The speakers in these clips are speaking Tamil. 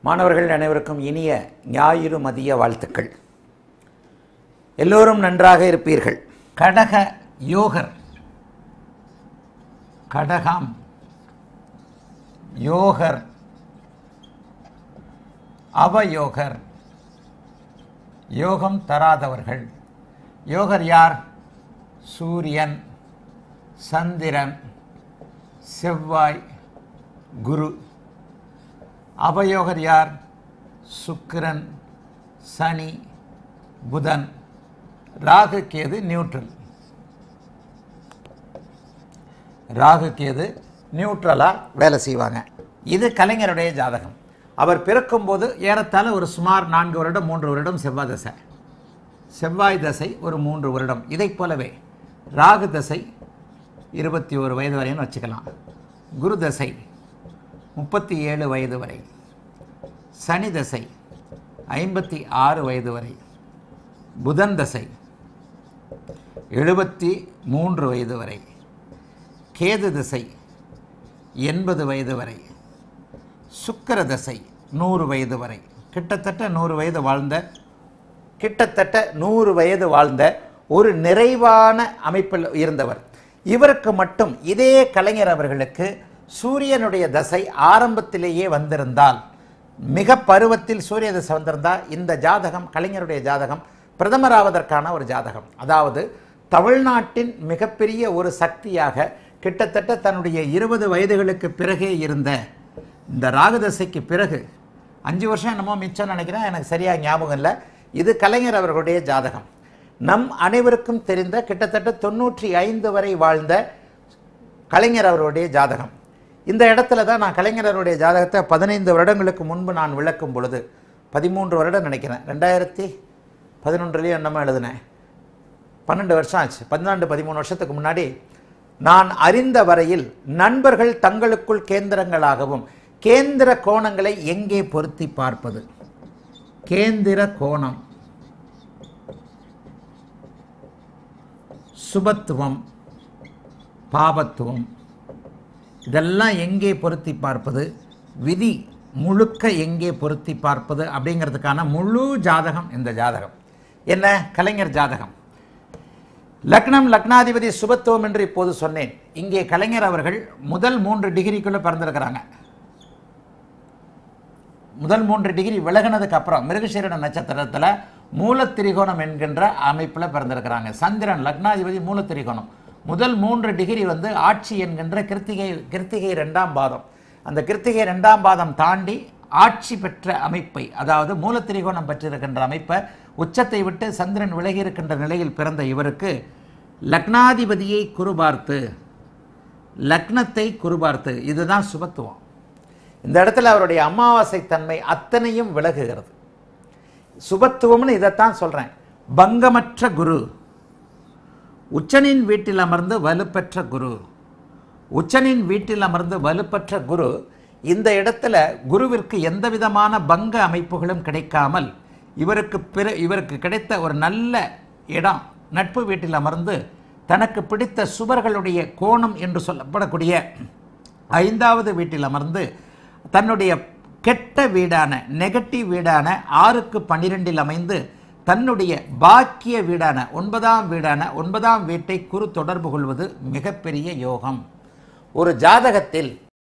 மாணவர்கள் அனைவருக்கும் இனிய ஞாயிறு மதிய வாழ்த்துக்கள். எல்லோரும் நன்றாக இருப்பீர்கள். கடக யோகர், கடகம் யோகர், அவயோகர், யோகம் தராதவர்கள். யோகர் யார்? சூரியன், சந்திரன், செவ்வாய், குரு. அவயோகர் யார்? சுக்கிரன், சனி, புதன், ராகு, கேது நியூட்ரல். ராகு கேது நியூட்ரலாக வேலை செய்வாங்க. இது கலைஞருடைய ஜாதகம். அவர் பிறக்கும்போது ஏறத்தாழ ஒரு சுமார் 4 வருடம் 3 வருடம் செவ்வாய் தசை. செவ்வாய் தசை ஒரு 3 வருடம். இதை போலவே ராகு தசை 21 வயது வரைன்னு வச்சுக்கலாம். குரு தசை 37 வயது வரை. சனி தசை 56 வயது வரை. புதன் தசை 73 வயது வரை. கேது தசை 80 வயது வரை. சுக்கிர தசை 100 வயது வரை. கிட்டத்தட்ட 100 வயது வாழ்ந்த ஒரு நிறைவான அமைப்பில் இருந்தவர். இவருக்கு மட்டும் இதே கலைஞர் அவர்களுக்கு சூரியனுடைய தசை ஆரம்பத்திலேயே வந்திருந்தால், மிக பருவத்தில் சூரிய தசை வந்திருந்தால், இந்த ஜாதகம் கலைஞருடைய ஜாதகம் பிரதமராவதற்கான ஒரு ஜாதகம். அதாவது தமிழ்நாட்டின் மிகப்பெரிய ஒரு சக்தியாக கிட்டத்தட்ட தன்னுடைய 20 வயதுகளுக்கு பிறகே இருந்த இந்த ராகுதசைக்கு பிறகு 5 வருஷம் என்னமோ மிச்சம் நினைக்கிறேன், எனக்கு சரியாக ஞாபகம் இல்லை. இது கலைஞர் அவர்களுடைய ஜாதகம். நம் அனைவருக்கும் தெரிந்த கிட்டத்தட்ட 95 வரை வாழ்ந்த கலைஞர் அவருடைய ஜாதகம். இந்த இடத்துல தான் நான் கலைஞர் அவருடைய ஜாதகத்தை 15 வருடங்களுக்கு முன்பு நான் விளக்கும் பொழுது, 13 வருடம் நினைக்கிறேன், 2011 என்னமோ எழுதினேன். 12 வருஷம் ஆச்சு. 13 வருஷத்துக்கு முன்னாடி நான் அறிந்த வரையில் நண்பர்கள் தங்களுக்குள் கேந்திரங்களாகவும் கேந்திர கோணங்களை எங்கே பொருத்தி பார்ப்பது, கேந்திர கோணம், சுபத்துவம், பாபத்துவம், இதெல்லாம் எங்கே பொருத்தி பார்ப்பது, விதி முழுக்க எங்கே பொருத்தி பார்ப்பது அப்படிங்கிறதுக்கான முழு ஜாதகம் இந்த ஜாதகம். என்ன? கலைஞர் ஜாதகம். லக்னம் லக்னாதிபதி சுபத்துவம் என்று இப்போது சொன்னேன். இங்கே கலைஞர் அவர்கள் முதல் 3 டிகிரிக்குள்ளே பிறந்திருக்கிறாங்க. முதல் 3 டிகிரி விலகினதுக்கு அப்புறம் மிருகசீரிட நட்சத்திரத்தில் மூலத்திரிகோணம் என்கின்ற அமைப்பில் பிறந்திருக்கிறாங்க. சந்திரன் லக்னாதிபதி மூலத்திரிகோணம். முதல் 3 டிகிரி ஆட்சி என்கின்ற கிருத்திகை 2ஆம் பாதம். அந்த கிருத்திகை 2ஆம் பாதம் தாண்டி ஆட்சி பெற்ற அமைப்பை, அதாவது மூலத்திரிகோணம் பெற்றிருக்கின்ற அமைப்பை, உச்சத்தை விட்டு சந்திரன் விலகி இருக்கின்ற நிலையில் பிறந்த இவருக்கு லக்னாதிபதியை குருபார்த்து, லக்னத்தை குருபார்த்து, இதுதான் சுபத்துவம். இந்த இடத்துல அவருடைய அமாவாசை தன்மை அத்தனையும் விலகுகிறது. சுபத்துவம்னு இதைத்தான் சொல்கிறேன். பங்கமற்ற குரு, உச்சனின் வீட்டில் அமர்ந்து வலுப்பெற்ற குரு. உச்சனின் வீட்டில் அமர்ந்து வலுப்பெற்ற குரு இந்த இடத்துல குருவிற்கு எந்த விதமான பங்க அமைப்புகளும் கிடைக்காமல் இவருக்கு கிடைத்த ஒரு நல்ல இடம், நட்பு வீட்டில் அமர்ந்து தனக்கு பிடித்த சுவர்களுடைய கோணம் என்று சொல்லப்படக்கூடிய 5வது வீட்டில் அமர்ந்து தன்னுடைய கெட்ட வீடான நெகட்டிவ் வீடான 6க்கு 12 அமைந்து தன்னுடைய பாக்கிய வீடான 9ஆம் வீட்டை குரு தொடர்பு கொள்வது மிகப்பெரிய யோகம். ஒரு ஜாதகத்தில்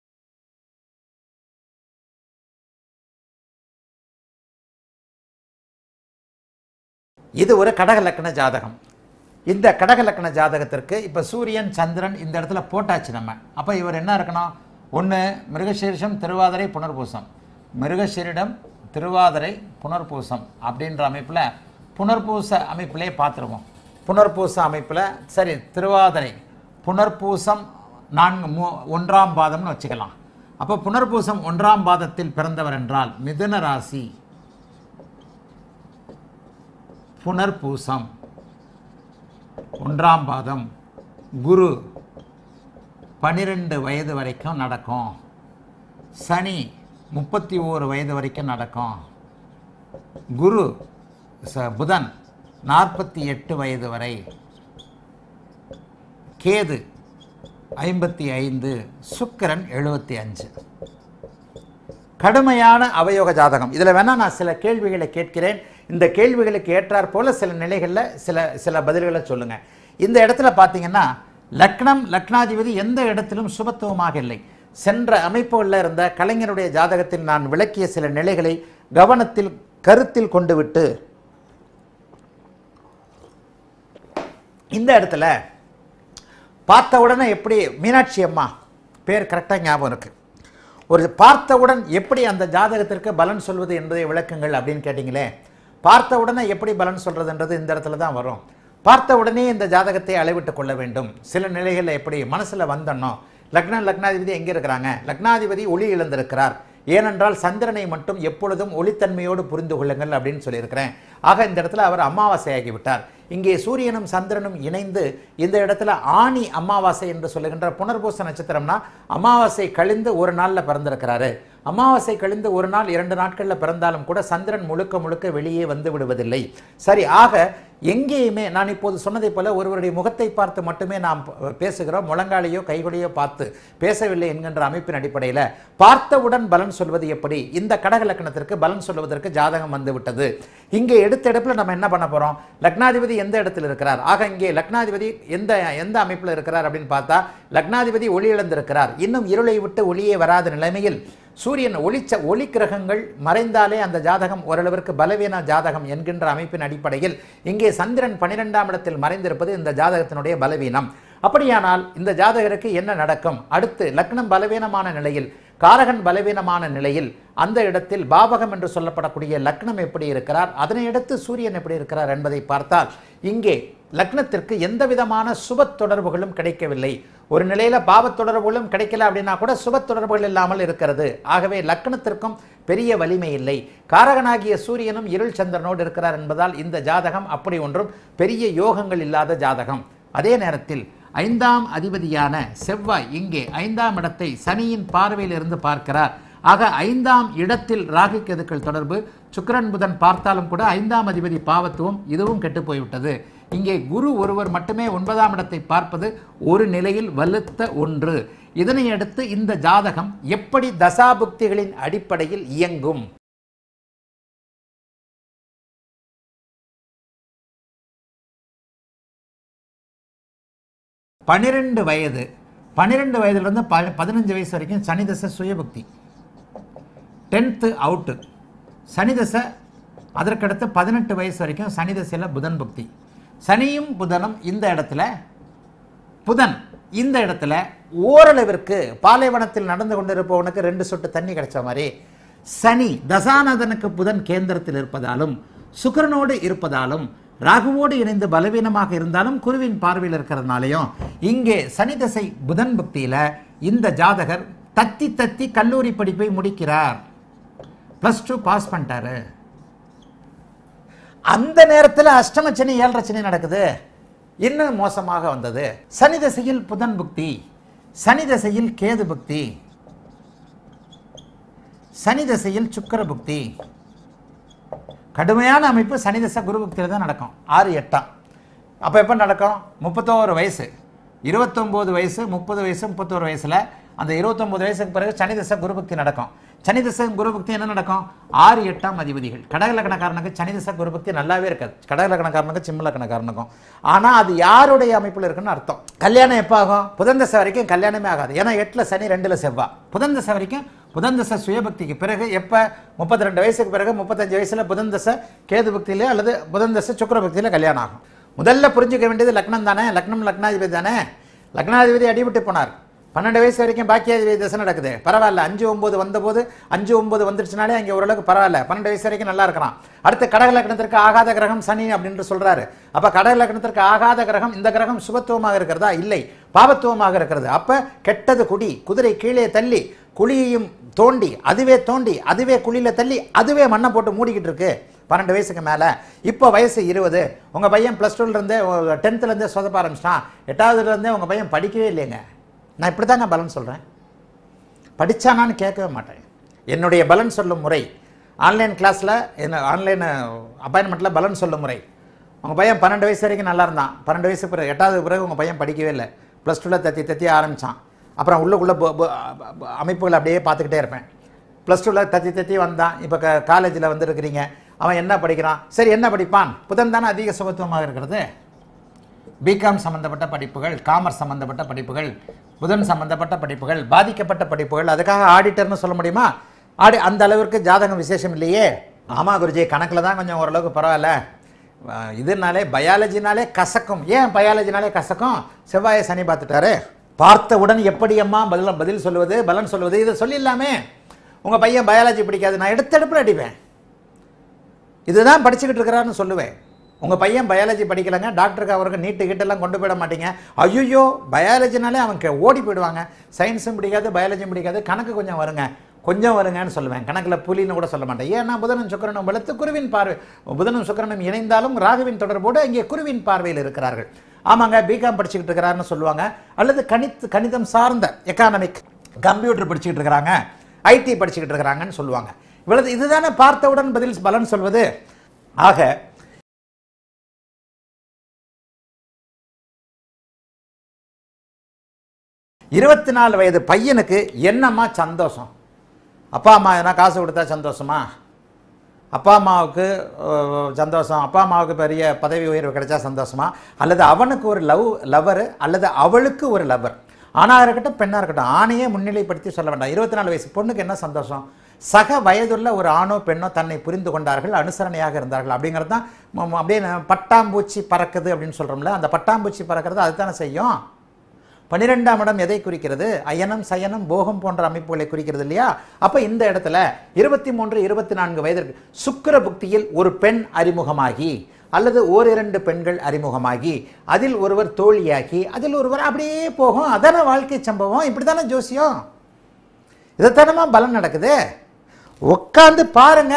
இது ஒரு கடக லக்ன ஜாதகம். இந்த கடக லக்ன ஜாதகத்திற்கு இப்போ சூரியன் சந்திரன் இந்த இடத்துல போட்டாச்சு நம்ம. அப்போ இவர் என்ன இருக்கணும்? ஒன்று மிருகசீரிஷம் திருவாதிரை புனர்பூசம், மிருகசீரிடம் திருவாதிரை புனர்பூசம் அப்படின்ற அமைப்பில் புனர்பூச அமைப்பிலே பார்த்துருவோம். புனர்பூச அமைப்பில் சரி, திருவாதிரை புனர்பூசம் 1ஆம் பாதம்னு வச்சுக்கலாம். அப்போ புனர்பூசம் 1ஆம் பாதத்தில் பிறந்தவர் என்றால் மிதுன ராசி, புனர்பூசம் 1ஆம் பாதம், குரு 12 வயது வரைக்கும் நடக்கும். சனி 31 வயது வரைக்கும் நடக்கும். குரு புதன் 48 வயது வரை. கேது 55, சுக்கிரன் 75. கடுமையான அவயோக ஜாதகம். இதில் வேணால் நான் சில கேள்விகளை கேட்கிறேன். இந்த கேள்விகளுக்கு ஏற்றாற் போல சில நிலைகளில் சில பதில்களை சொல்லுங்கள். இந்த இடத்துல பார்த்தீங்கன்னா லக்னம் லக்னாதிபதி எந்த இடத்திலும் சுபத்துவமாக இல்லை. சென்ற அமைப்புகளில் இருந்த கலைஞருடைய ஜாதகத்தில் நான் விளக்கிய சில நிலைகளை கவனத்தில் கருத்தில் கொண்டு விட்டு இந்த இடத்துல பார்த்தவுடனே எப்படி மீனாட்சி அம்மா பேர் கரெக்டாக ஞாபகம் இருக்கு. ஒரு பார்த்தவுடன் எப்படி அந்த ஜாதகத்திற்கு பலன் சொல்வது என்பதை விளக்குங்கள் அப்படின்னு கேட்டிங்களே. பார்த்தவுடனே எப்படி பலன் சொல்றதுன்றது இந்த இடத்துல தான் வரும். பார்த்த உடனே இந்த ஜாதகத்தை அளவிட்டு கொள்ள வேண்டும். சில நிலைகளில் எப்படி மனசில் வந்தனோ லக்னாதிபதி எங்கே இருக்கிறாங்க? லக்னாதிபதி ஒளி இழந்திருக்கிறார். ஏனென்றால் சந்திரனை மட்டும் எப்பொழுதும் ஒளித்தன்மையோடு புரிந்து கொள்ளுங்கள் அப்படின்னு சொல்லியிருக்கிறேன். ஆக இந்த இடத்துல அவர் அமாவாசையாகிவிட்டார். இங்கே சூரியனும் சந்திரனும் இணைந்து இந்த இடத்துல ஆணி அமாவாசை என்று சொல்லுகின்ற புனர்பூச நட்சத்திரம்னா அமாவாசை கழிந்து ஒரு நாளில் பிறந்திருக்கிறாரு. அமாவாசை கழிந்து ஒரு நாள் 2 நாட்களில் பிறந்தாலும் கூட சந்திரன் முழுக்க முழுக்க வெளியே வந்து விடுவதில்லை. சரி, ஆக எங்கேயுமே நான் இப்போது சொன்னதை போல ஒருவருடைய முகத்தை பார்த்து மட்டுமே நாம் பேசுகிறோம், முழங்காலையோ கைகொலையோ பார்த்து பேசவில்லை என்கின்ற அமைப்பின் அடிப்படையில் பார்த்தவுடன் பலன் சொல்வது எப்படி? இந்த கடக லக்னத்திற்கு பலன் சொல்வதற்கு ஜாதகம் வந்து விட்டது. இங்கே எடுத்த இடத்துல நம்ம என்ன பண்ண போறோம்? லக்னாதிபதி எந்த இடத்தில் இருக்கிறார்? ஆக இங்கே லக்னாதிபதி எந்த அமைப்பில் இருக்கிறார் அப்படின்னு பார்த்தா லக்னாதிபதி ஒளி இழந்திருக்கிறார். இன்னும் இருளை விட்டு ஒளியே வராத நிலைமையில் சூரியன் ஒளி கிரகங்கள் மறைந்தாலே அந்த ஜாதகம் ஓரளவிற்கு பலவீன ஜாதகம் என்கின்ற அமைப்பின் அடிப்படையில் இங்கே சந்திரன் 12ஆம் இடத்தில் மறைந்திருப்பது இந்த ஜாதகத்தினுடைய பலவீனம். அப்படியானால் இந்த ஜாதகருக்கு என்ன நடக்கும்? அடுத்து லக்னம் பலவீனமான நிலையில், காரகன் பலவீனமான நிலையில் அந்த இடத்தில் பாவகம் என்று சொல்லப்படக்கூடிய லக்னம் எப்படி இருக்கிறார், அதனை அடுத்து சூரியன் எப்படி இருக்கிறார் என்பதை பார்த்தால் இங்கே லக்னத்திற்கு எந்த விதமான சுப தொடர்புகளும் கிடைக்கவில்லை. ஒரு நிலையில பாவ தொடர்புகளும் கிடைக்கல அப்படின்னா கூட சுப தொடர்புகள் இல்லாமல் இருக்கிறது. ஆகவே லக்னத்திற்கும் பெரிய வலிமை இல்லை. காரகனாகிய சூரியனும் இருள் சந்திரனோடு இருக்கிறார் என்பதால் இந்த ஜாதகம் அப்படி ஒன்றும் பெரிய யோகங்கள் இல்லாத ஜாதகம். அதே நேரத்தில் 5ஆம் அதிபதியான செவ்வாய் இங்கே 5ஆம் இடத்தை சனியின் பார்வையில் இருந்து பார்க்கிறார். ஆக 5ஆம் இடத்தில் ராகு கேதுக்கள் தொடர்பு, சுக்கிரன் புதன் பார்த்தாலும் கூட 5ஆம் அதிபதி பாவத்துவம், இதுவும் கெட்டு போய்விட்டது. இங்கே குரு ஒருவர் மட்டுமே 9ஆம் இடத்தை பார்ப்பது ஒரு நிலையில் வலுத்த ஒன்று. இதனை அடுத்து இந்த ஜாதகம் எப்படி தசாபுக்திகளின் அடிப்படையில் இயங்கும்? பன்னிரண்டு வயதிலிருந்து 15 வயசு வரைக்கும் சனி தசை சுயபக்தி, 10th அவுட்டு. சனி தசை அதற்கடுத்து 18 வயசு வரைக்கும் சனி தசையில் புதன் பக்தி. சனியும் புதனும் இந்த இடத்துல ஓரளவிற்கு பாலைவனத்தில் நடந்து கொண்டிருப்பவனுக்கு 2 சொட்டு தண்ணி கிடைச்ச மாதிரி சனி தசாநாதனுக்கு புதன் கேந்திரத்தில் இருப்பதாலும் சுக்கிரனோடு இருப்பதாலும் ராகுவோடு இணைந்து பலவீனமாக இருந்தாலும் குருவின் பார்வையில் இருக்கிறதுனாலையும் இங்கே சனி தசை புதன் பக்தியில் இந்த ஜாதகர் தத்தி கல்லூரி படிப்பை முடிக்கிறார். +2 பாஸ் பண்ணிட்டாரு. அந்த நேரத்தில் அஷ்டமச்சனி 7.5 சனி நடக்குது. இன்னும் மோசமாக வந்தது. சனி தசையில் புதன் புக்தி, சனி தசையில் கேது புக்தி, சனி தசையில் சுக்கிர புக்தி. கடுமையான அமைப்பு சனி தசை குரு புக்தியில் தான் நடக்கும். 6-8. அப்போ எப்போ நடக்கும்? 31 வயசு, 29 வயசு, 30 வயசு, 31 வயசில் அந்த 29 வயசுக்கு பிறகு சனி தசை குரு புக்தி நடக்கும். சனி தசை குரு பக்தி என்ன நடக்கும்? 6-8ஆம் அதிபதிகள். கடக லக்னக்காரனுக்கு சனி தசை குரு பக்தி நல்லாவே இருக்காது. கடக லக்னக்காரனுக்கு சிம்ம லக்னக்காரனுக்கும். ஆனால் அது யாருடைய அமைப்பில் இருக்குன்னு அர்த்தம். கல்யாணம் எப்போ ஆகும்? புதன் தசை வரைக்கும் கல்யாணமே ஆகாது. ஏன்னா 8ல் சனி 2ல் செவ்வாய். புதன் தசை வரைக்கும் புதன் தசை சுயபக்திக்கு பிறகு எப்போ? 32 வயசுக்கு பிறகு 35 வயசில் புதன் தசை கேது பக்தியிலே அல்லது புதன் தசை சுக்கிர பக்தியில் கல்யாணம் ஆகும். முதல்ல புரிஞ்சுக்க வேண்டியது லக்னம் தானே. லக்னாதிபதி தானே. லக்னாதிபதி அடிபட்டு போனார். 12 வயசு வரைக்கும் பாக்கியாதிபதி தசை நடக்குது. பரவாயில்ல. 5-9 வந்தபோது 5-9 வந்துருச்சுனாலே அங்கே ஓரளவுக்கு பரவாயில்ல. 12 வயசு வரைக்கும் நல்லா இருக்கிறான். அடுத்து கடக லக்னத்திற்கு ஆகாத கிரகம் சனி அப்படின்னு சொல்றாரு. அப்ப கடக லக்னத்திற்கு ஆகாத கிரகம், இந்த கிரகம் சுபத்துவமாக இருக்கிறதா? இல்லை, பாபத்துவமாக இருக்கிறது. அப்ப கெட்டது குடி, குதிரை கீழே தள்ளி குழியையும் தோண்டி அதுவே குழியில தள்ளி அதுவே மண்ணை போட்டு மூடிக்கிட்டு இருக்கு. 12 வயசுக்கு மேலே. இப்போ வயசு 20. உங்கள் பையன் +2லேருந்தே 10th சொதப்ப ஆரம்பிச்சிட்டான். 8வதுலேருந்தே உங்கள் பையன் படிக்கவே இல்லைங்க. நான் இப்படி தாங்க பலன் சொல்கிறேன். படித்தானான்னு கேட்கவே மாட்டேன். என்னுடைய பலன் சொல்லும் முறை ஆன்லைன் கிளாஸில், ஆன்லைன் அப்பாயின்மெண்ட்டில் பலன் சொல்லும் முறை. உங்கள் பையன் 12 வயசு வரைக்கும் நல்லா இருந்தான். 12 வயசு பிறகு 8வது பிறகு உங்கள் பையன் படிக்கவே இல்லை. +2ல் தத்தி ஆரம்பித்தான். அப்புறம் உள்ளுக்குள்ளே அமைப்புகளை அப்படியே பார்த்துக்கிட்டே இருப்பேன். +2ல் தத்தி வந்தான், இப்போ காலேஜில் வந்துருக்கிறீங்க, அவன் என்ன படிக்கிறான்? சரி, என்ன படிப்பான்? புதன் தானே அதிக சுபத்துவமாக இருக்கிறது. பிகாம் சம்மந்தப்பட்ட படிப்புகள், காமர்ஸ் சம்மந்தப்பட்ட படிப்புகள், புதன் சம்மந்தப்பட்ட படிப்புகள், பாதிக்கப்பட்ட படிப்புகள். அதுக்காக ஆடிட்டர்னு சொல்ல முடியுமா? அந்த அளவிற்கு ஜாதகம் விசேஷம் இல்லையே. ஆமாம் குருஜி, கணக்கில் தான் கொஞ்சம் ஓரளவுக்கு பரவாயில்ல, இதனாலே பயாலஜினாலே கசக்கும். ஏன் பயாலஜினாலே கசக்கும்? செவ்வாயை சனி பார்த்துட்டாரு. பார்த்தவுடன் எப்படி அம்மா பதில் சொல்லுவது, பலன் சொல்லுவது? இதை சொல்லிடலாமே. உங்கள் பையன் பயாலஜி பிடிக்காது, நான் எடுத்தெடுப்பில் அடிப்பேன். இதுதான் படிச்சுக்கிட்டு இருக்கிறாருன்னு சொல்லுவேன். உங்கள் பையன் பயாலஜி படிக்கலைங்க, டாக்டருக்கு அவருக்கு நீட்டு கிட்டெல்லாம் கொண்டு போயிட மாட்டீங்க. ஐயோ, பயாலஜினாலே அவங்க ஓடி போயிடுவாங்க. சயின்ஸும் பிடிக்காது, பயாலஜியும் பிடிக்காது, கணக்கு கொஞ்சம் வருங்கன்னு சொல்லுவேன். கணக்கில் புலின்னு கூட சொல்ல மாட்டேன். ஏன்னா புதனும் சுக்கிரனும் வலுத்து குருவின் பார்வை, புதனும் சுக்கிரனும் இணைந்தாலும் ராகுவின் தொடர்போடு இங்கே குருவின் பார்வையில் இருக்கிறார்கள். ஆமாங்க, பிகாம் படிச்சுக்கிட்டு இருக்கிறாருன்னு சொல்லுவாங்க. அல்லது கணிதம் சார்ந்த எக்கானமிக், கம்ப்யூட்டர் படிச்சுக்கிட்டு இருக்கிறாங்க, ஐடி படிச்சுக்கிட்டு இருக்கிறாங்கன்னு சொல்லுவாங்க. இவ்வளவு இதுதானே பார்த்தவுடன் பலன் சொல்வது. ஆக 24 வயது பையனுக்கு என்னம்மா சந்தோஷம்? அப்பா அம்மா எதனா காசு கொடுத்தா சந்தோஷமா? அப்பா அம்மாவுக்கு சந்தோஷம், அப்பா அம்மாவுக்கு பெரிய பதவி உயர்வு கிடைச்சா சந்தோஷமா? அல்லது அவனுக்கு ஒரு லவர் அல்லது அவளுக்கு ஒரு லவர், ஆணாக இருக்கட்டும் பெண்ணாக இருக்கட்டும், ஆணையே முன்னிலைப்படுத்தி சொல்ல வேண்டாம். 24 வயசு பொண்ணுக்கு என்ன சந்தோஷம்? சக வயதுள்ள ஒரு ஆணோ பெண்ணோ தன்னை புரிந்து கொண்டார்கள், அனுசரணையாக இருந்தார்கள். அப்படிங்கிறது தான் அப்படியே பட்டாம்பூச்சி பறக்குது அப்படின்னு சொல்கிறோம்ல. அந்த பட்டாம்பூச்சி பறக்கிறது அதுதானே செய்யும். 12ஆம் இடம் எதை குறிக்கிறது? அயனம், சயனம், போகம் போன்ற அமைப்புகளை குறிக்கிறது இல்லையா? அப்போ இந்த இடத்துல 23, 24 வயதிற்கு சுக்கிர புக்தியில் ஒரு பெண் அறிமுகமாகி அல்லது ஓரிரண்டு பெண்கள் அறிமுகமாகி அதில் ஒருவர் தோழியாகி அதில் ஒருவர் அப்படியே போகும். அதான வாழ்க்கை சம்பவம். இப்படி தானே ஜோசியம். இதைத்தானமா பலன் நடக்குது. உட்காந்து பாருங்க.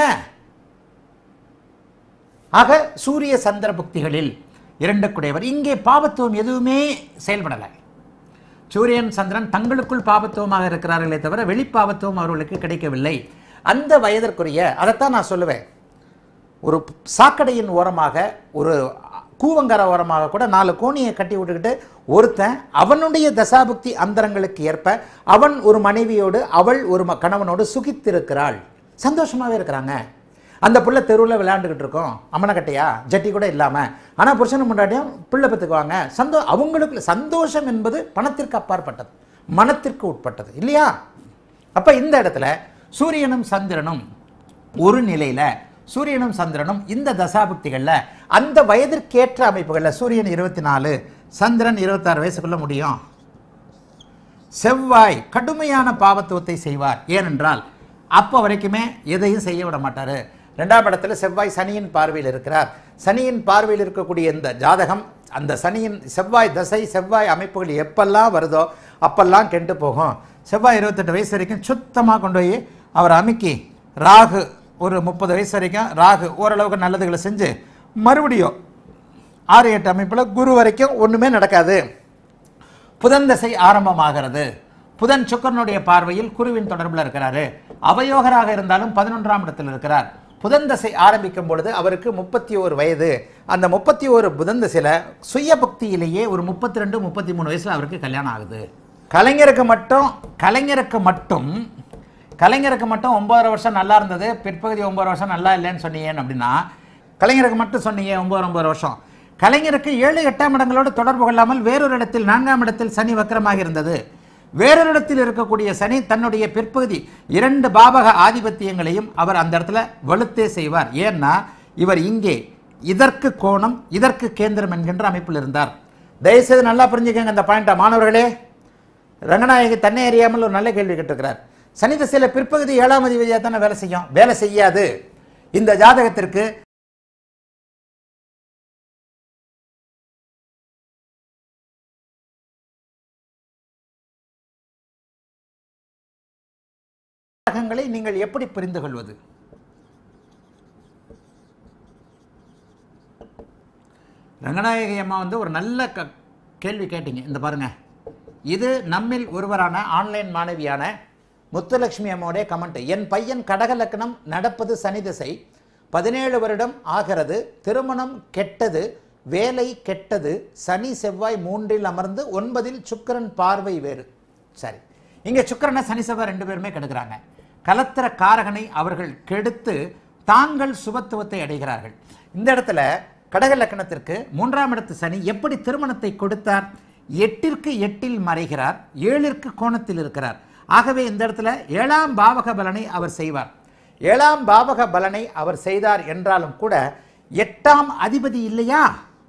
ஆக சூரிய சந்திர புக்திகளில் 2 குடையவர், இங்கே பாபத்துவம் எதுவுமே செயல்படலை. சூரியன் சந்திரன் தங்களுக்குள் பாபத்துவமாக இருக்கிறார்களே தவிர வெளிப்பாபத்துவம் அவர்களுக்கு கிடைக்கவில்லை. அந்த வயதிற்குரிய, அதைத்தான் நான் சொல்லுவேன், ஒரு சாக்கடையின் ஓரமாக, ஒரு கூவங்கர ஓரமாக கூட 4 கோணியை கட்டி விட்டுக்கிட்டு ஒருத்தன் அவனுடைய தசாபுக்தி அந்தரங்களுக்கு ஏற்ப அவன் ஒரு மனைவியோடு அவள் ஒரு கணவனோடு சுகித்திருக்கிறாள், சந்தோஷமாகவே இருக்கிறாங்க. அந்த பிள்ளை தெருவில் விளையாண்டுக்கிட்டு இருக்கோம், அம்மனக்கட்டையா ஜட்டி கூட இல்லாமல். ஆனால் புருஷனும் முன்னாடியும் பிள்ளை பெற்றுக்குவாங்க. அவங்களுக்கு சந்தோஷம் என்பது பணத்திற்கு அப்பாற்பட்டது, மனத்திற்கு உட்பட்டது இல்லையா? அப்போ இந்த இடத்துல சூரியனும் சந்திரனும் ஒரு நிலையில், சூரியனும் சந்திரனும் இந்த தசாபுக்திகளில் அந்த வயதிற்கேற்ற அமைப்புகளில், சூரியன் 24, சந்திரன் 26 வயசுக்குள்ள முடியும். செவ்வாய் கடுமையான பாவத்துவத்தை செய்வார். ஏனென்றால் அப்போ வரைக்குமே எதையும் செய்ய விட மாட்டார். 2ஆம் இடத்துல செவ்வாய் சனியின் பார்வையில் இருக்கிறார். சனியின் பார்வையில் இருக்கக்கூடிய இந்த ஜாதகம், அந்த சனியின் செவ்வாய் தசை, செவ்வாய் அமைப்புகள் எப்பெல்லாம் வருதோ அப்பெல்லாம் கெட்டு போகும். செவ்வாய் 28 வயசு வரைக்கும் சுத்தமாக கொண்டு போய் அவர் அமுக்கி, ராகு ஒரு 30 வயசு வரைக்கும் ராகு ஓரளவுக்கு நல்லதுகளை செஞ்சு மறுபடியும் 6-8 அமைப்பில் குரு வரைக்கும் ஒன்றுமே நடக்காது. புதன் தசை ஆரம்பமாகிறது. புதன் சுக்கிரனுடைய பார்வையில் குருவின் தொடர்பில் இருக்கிறாரு. அவயோகராக இருந்தாலும் 11ஆம் இடத்தில் இருக்கிறார். புதன் தசை ஆரம்பிக்கும் பொழுது அவருக்கு 31 வயது. அந்த 31 புதன் தசையில் சுய பக்தியிலேயே ஒரு 32, 33 வயசில் அவருக்கு கல்யாணம் ஆகுது. கலைஞருக்கு மட்டும் 9 வருஷம் நல்லா இருந்தது, பிற்பகுதி 9 வருஷம் நல்லா இல்லைன்னு சொன்னீங்க அப்படின்னா, கலைஞருக்கு மட்டும் சொன்னீங்க 9 வருஷம். கலைஞருக்கு 7, 8ஆம் இடங்களோடு தொடர்பு கொள்ளாமல் வேறொரு இடத்தில் 4ஆம் இடத்தில் சனி வக்கரமாக இருந்தது. வேறொரு இடத்தில் இருக்கக்கூடிய சனி தன்னுடைய பிற்பகுதி 2 பாவக ஆதிபத்தியங்களையும் அவர் அந்த இடத்துல வலுத்தே செய்வார். ஏன்னா இவர் இங்கே இதற்கு கோணம், இதற்கு கேந்திரம் என்கின்ற அமைப்பில் இருந்தார். தயவுசெய்து நல்லா புரிஞ்சுக்கங்க இந்த பாயிண்டா மாணவர்களே. ரங்கநாயகி தன்னை அறியாமல் ஒரு நல்ல கேள்வி கேட்டிருக்கிறார். சனி திசையில் பிற்பகுதி 7ஆம் அதிபதியாக தானே வேலை செய்யும். வேலை செய்யாது. இந்த ஜாதகத்திற்கு நீங்கள் எப்படி புரிந்து கொள்வது? ரங்கநாயகி அம்மா ஒரு நல்ல கேள்வி கேட்டீங்க. இந்த பாருங்க, இது நம்மில் ஒருவரான ஆன்லைன் மாணவியான முத்துலட்சுமி அம்மாவுடைய கமெண்ட். என் பையன் கடக லக்னம், நடப்பது சனி திசை, 17 வருடம் ஆகிறது, திருமணம் கெட்டது, வேலை கெட்டது, சனி செவ்வாய் 3இல் அமர்ந்து 9இல் சுக்கிரன் பார்வை வேறு. சரி, இங்கே சுக்கிரனை சனி செவ்வாய் 2 பேருமே கெடுக்கிறாங்க. கலத்திர காரகனை அவர்கள் கெடுத்து தாங்கள் சுபத்துவத்தை அடைகிறார்கள். இந்த இடத்துல கடக லக்னத்திற்கு 3ஆம் இடத்து சனி எப்படி திருமணத்தை கொடுத்தார்? 8ற்கு 8இல் மறைகிறார், 7ற்கு கோணத்தில் இருக்கிறார். ஆகவே இந்த இடத்துல 7ஆம் பாவக பலனை அவர் செய்வார். 7ஆம் பாவக பலனை அவர் செய்தார் என்றாலும் கூட 8ஆம் அதிபதி இல்லையா?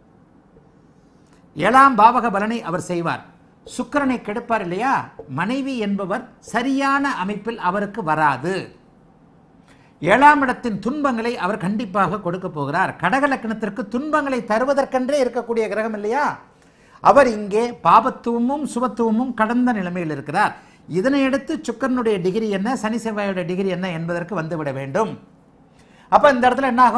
7ஆம் பாவக பலனை அவர் செய்வார், சுக்கிரனை கெடுப்பார் இல்லையா? மனைவி என்பவர் சரியான அமைப்பில் அவருக்கு வராது. 7ஆம் இடத்தின் துன்பங்களை அவர் கண்டிப்பாக கொடுக்க போகிறார். கடக லக்னத்திற்கு துன்பங்களை தருவதற்கென்றே இருக்கக்கூடிய கிரகம் இல்லையா? அவர் இங்கே பாபத்துவமும் சுபத்துவமும் கடந்த நிலைமையில் இருக்கிறார். இதனை அடுத்து சுக்கிரனுடைய டிகிரி என்ன, சனி செவ்வாயுடைய டிகிரி என்ன என்பதற்கு வந்துவிட வேண்டும். அப்ப இந்த இடத்துல என்ன ஆகும்?